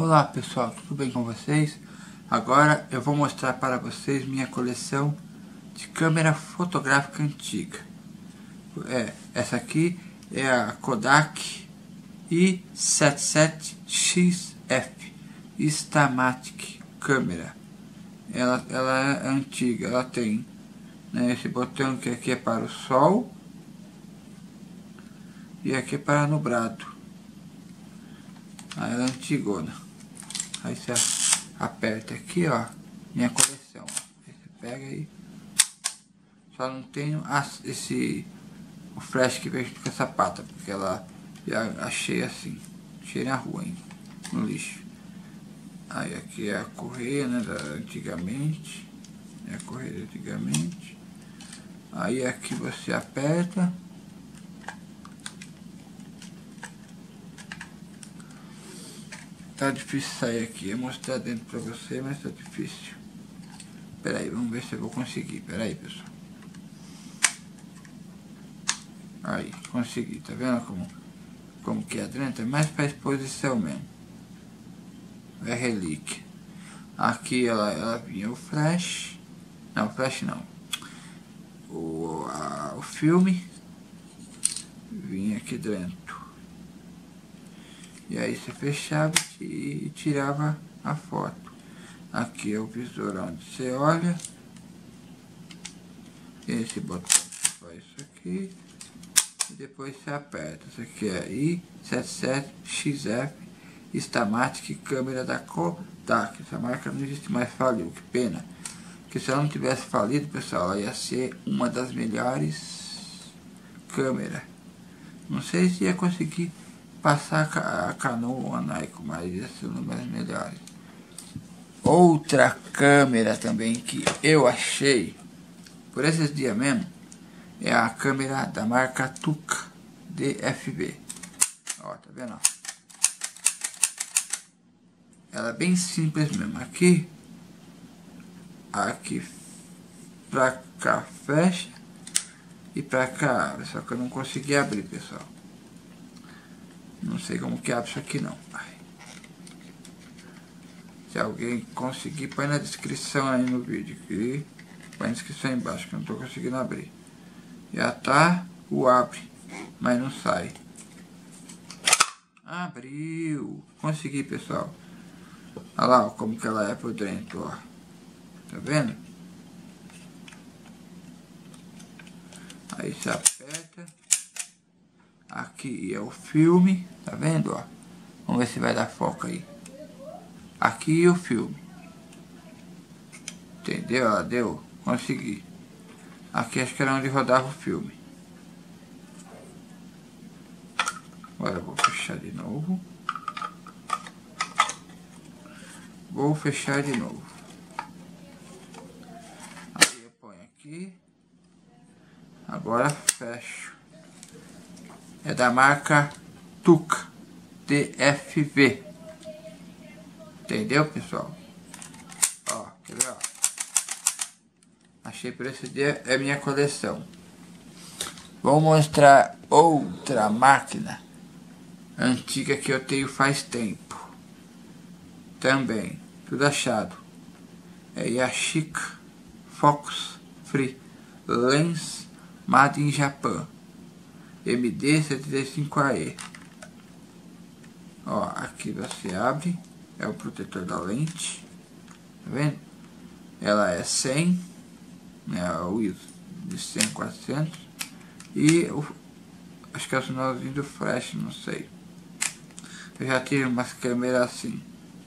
Olá pessoal, tudo bem com vocês? Agora eu vou mostrar para vocês minha coleção de câmera fotográfica antiga. Essa aqui é a Kodak i77XF Instamatic câmera. Ela é antiga, ela tem, né, esse botão que aqui é para o sol e aqui é para nublado. Ela é antigona. Aí você aperta aqui, ó, minha coleção. Aí você pega aí. Só não tenho o flash que veio com essa pata, porque ela já achei assim. Achei na rua, hein, no lixo. Aí aqui é a correia, né, antigamente. É a correia antigamente. Aí aqui você aperta. Tá difícil sair aqui, eu mostrar dentro pra você, mas tá difícil. Pera aí, vamos ver se eu vou conseguir. Pera aí, pessoal. Aí, consegui, tá vendo como que é dentro? É mais pra exposição mesmo. É relíquia. Aqui ela vinha o flash. Não, flash não. O filme vinha aqui dentro. E aí você fechava e tirava a foto. Aqui é o visor onde você olha. Esse botão que faz isso aqui. E depois você aperta. Isso aqui é i77XF Instamatic câmera da Kodak. Essa marca não existe mais, faliu, que pena. Porque se ela não tivesse falido, pessoal, ela ia ser uma das melhores câmeras. Não sei se ia conseguir passar a Canon ou a Nikon, mas ia ser uma das melhores. Outra câmera também que eu achei por esses dias mesmo é a câmera da marca Tuca DFB. Ó, tá vendo? Ela é bem simples mesmo. Aqui pra cá fecha e pra cá abre. Só que eu não consegui abrir, pessoal. Não sei como que abre isso aqui não. Se alguém conseguir, põe na descrição aí no vídeo. Aqui. Põe na descrição aí embaixo, que eu não estou conseguindo abrir. Já tá o abre, mas não sai. Abriu. Consegui, pessoal. Olha lá ó, como que ela é por dentro, ó. Tá vendo? Aí você aperta. Aqui é o filme, tá vendo, ó? Vamos ver se vai dar foco aí. Aqui é o filme. Entendeu? Ó, deu. Consegui. Aqui acho que era onde rodava o filme. Agora eu vou fechar de novo. Vou fechar de novo. Aí eu ponho aqui. Agora fecho. É da marca Tuca DFB. Entendeu, pessoal? Ó, quer ver, ó? Achei por esse dia, é minha coleção. Vou mostrar outra máquina antiga que eu tenho faz tempo. Também, tudo achado. É Yashica Focus Free Lens Made in Japan. MD75AE. Ó, aqui você abre, é o protetor da lente, tá vendo? Ela é 100, né, o ISO de 100 400 e acho que é o sinalzinho do flash, não sei. Eu já tive umas câmeras assim,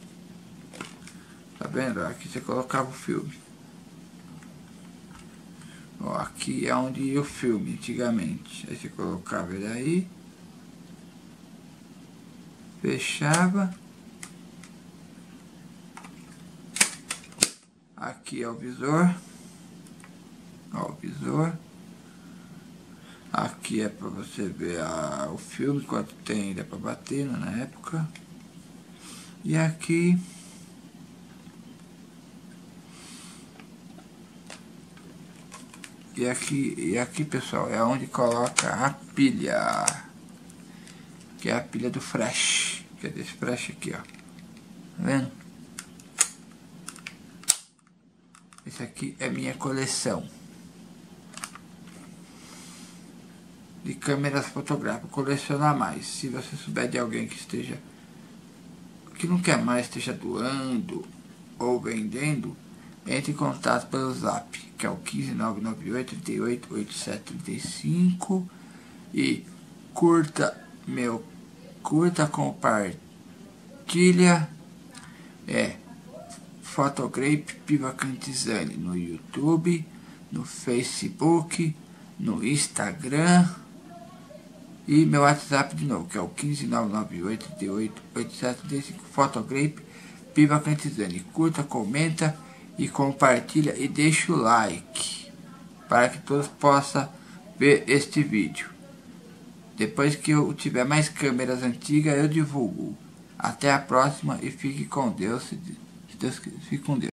tá vendo? Aqui você colocava o filme. Ó, aqui é onde ia o filme antigamente. Aí você colocava ele aí, fechava. Aqui é o visor. Ó, o visor. Aqui é para você ver o filme, quanto tem ainda para bater na época. E aqui E aqui, pessoal, é onde coloca a pilha. Que é a pilha do flash. Que é desse flash aqui, ó. vendo? Esse aqui é minha coleção de câmeras fotográficas. Colecionar mais. Se você souber de alguém que não quer mais, esteja doando ou vendendo, entre em contato pelo Zap, que é o 15998388735, e curta, compartilha, Fotogrape Piva Cantizani no YouTube, no Facebook, no Instagram, e meu WhatsApp de novo, que é o 15998388735, Fotogrape Piva Cantizani. Curta, comenta e compartilha e deixa o like para que todos possam ver este vídeo. Depois que eu tiver mais câmeras antigas, eu divulgo. Até a próxima e fique com Deus. Fique com Deus.